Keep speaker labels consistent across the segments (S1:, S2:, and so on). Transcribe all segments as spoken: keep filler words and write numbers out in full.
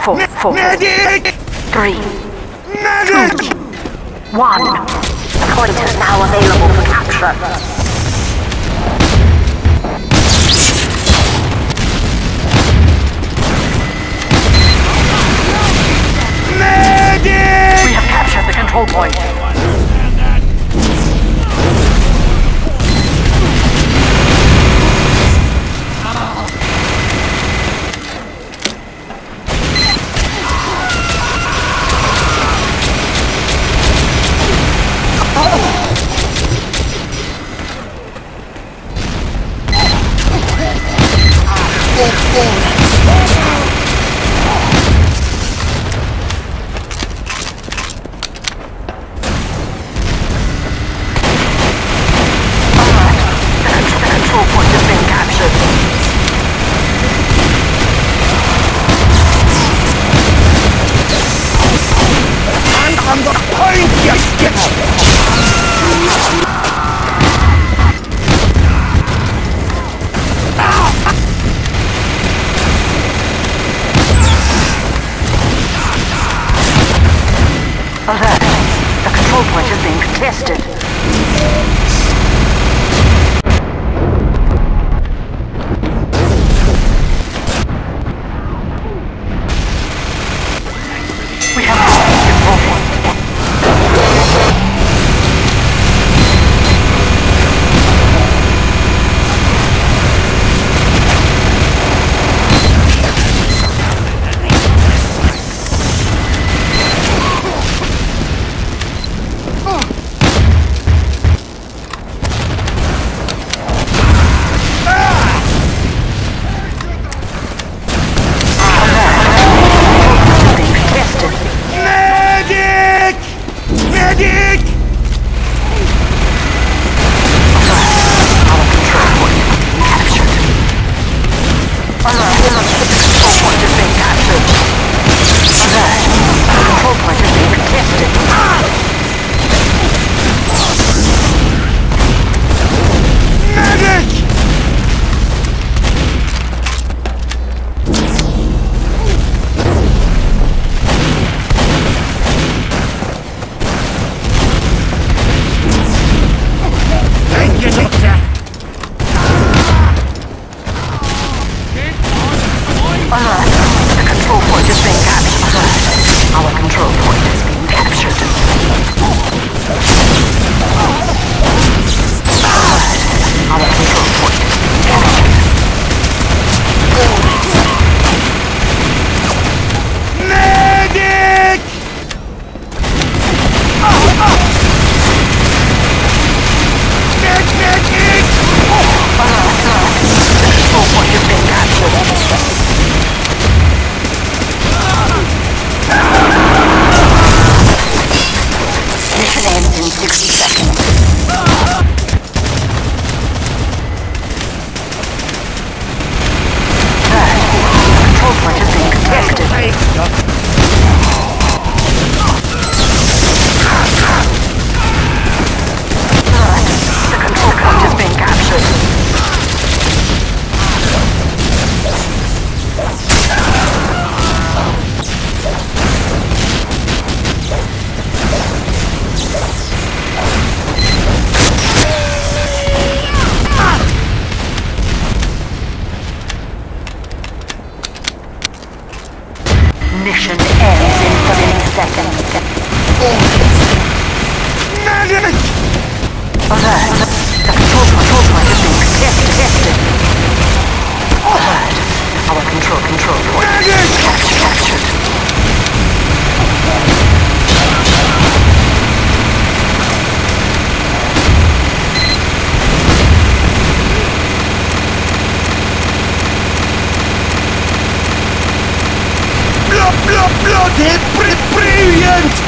S1: four, four,
S2: Medic!
S1: three,
S2: Medic!
S1: two, one. The point is now available for capture.
S2: Medic!
S1: We have captured the control point. Alert! The control point is being contested. We have lost the control point. Mission ends in thirty seconds.
S2: Medic!
S1: Alert! The control control point is being contested. Alert! Our control control point is captured. captured.
S2: Bloody brilliant!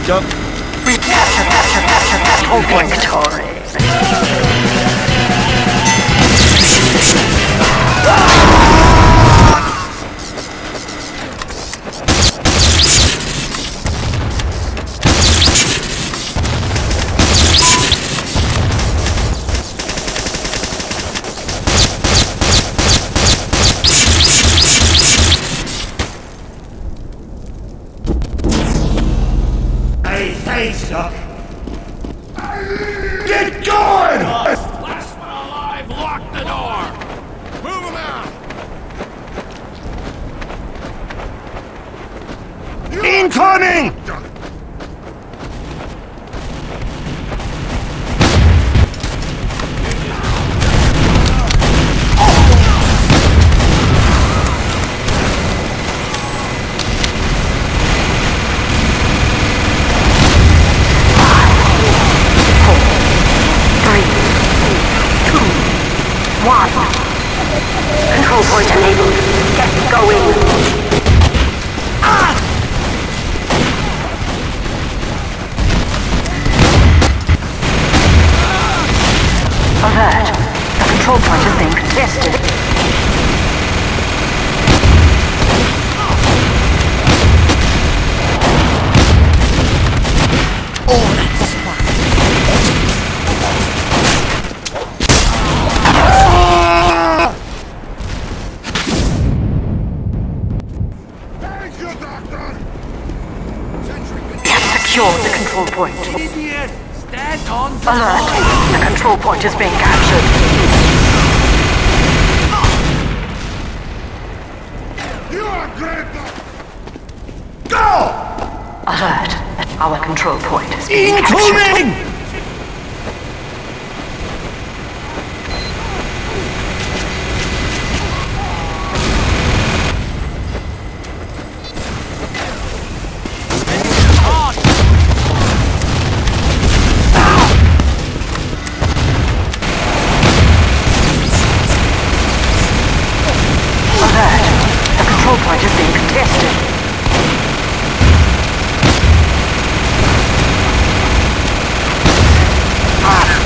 S2: Doc.
S1: We capture, capture, capture, capture, victory.
S2: Thanks, Doc. Get going!
S3: Last one alive, lock the door! Move him out!
S2: Incoming!
S1: One. Control point enabled. Get going. Ah! Alert. The control point is being contested. Oh, that's smart. Secure the control point.
S3: Idiot! Stand on the
S1: Alert! The control point is being captured.
S2: You are great! Go!
S1: Alert! Our control point is being captured.
S2: Incoming!
S1: The control point is being contested. Ah.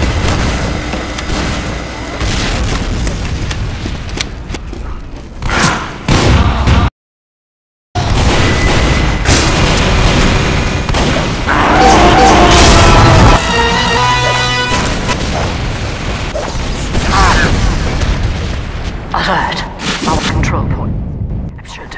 S1: Alert! Our control point. Captured.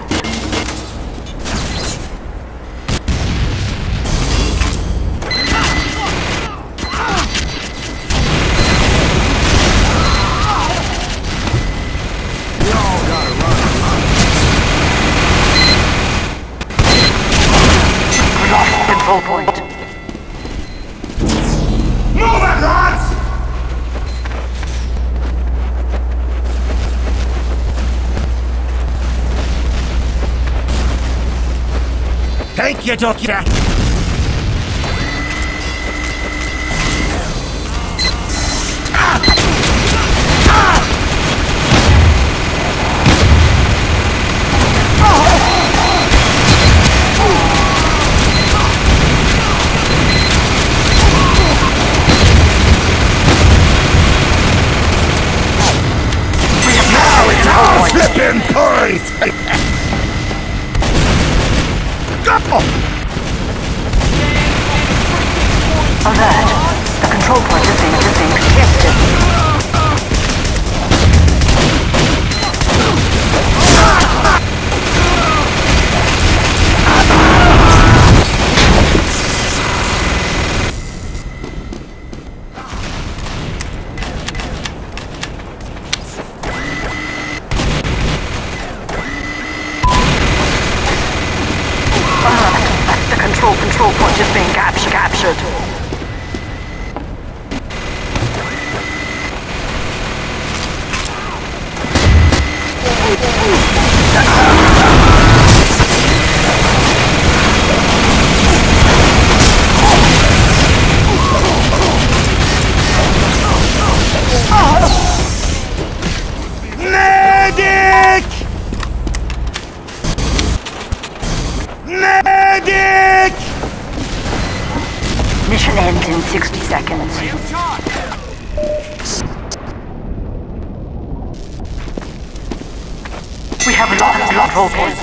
S2: We all gotta run.
S1: Lost control point.
S2: Move it, lads! Thank you, Doctor. Flippin' point! Go!
S1: Alert! The control point is being, is being contested. The control control point is being captured. captured.
S2: Medic! Medic!
S1: in sixty seconds.
S3: You shot!
S1: We have lost control point.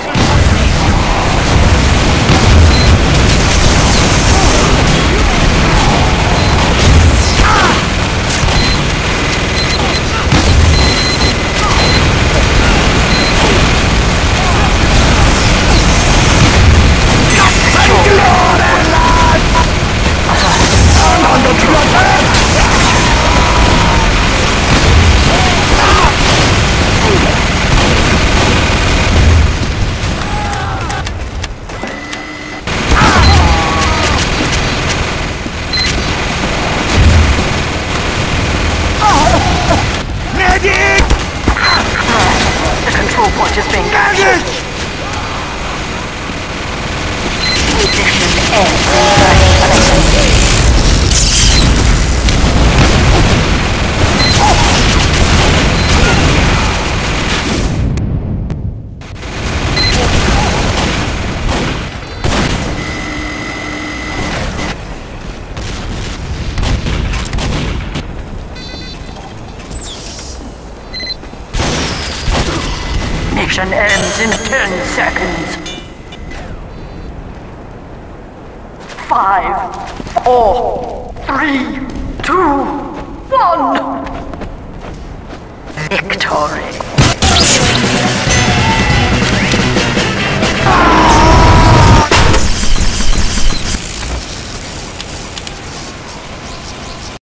S1: The control point is being captured. Mission ends in thirty seconds. Mission ends in ten seconds. Five, four, three, two, one. Victory.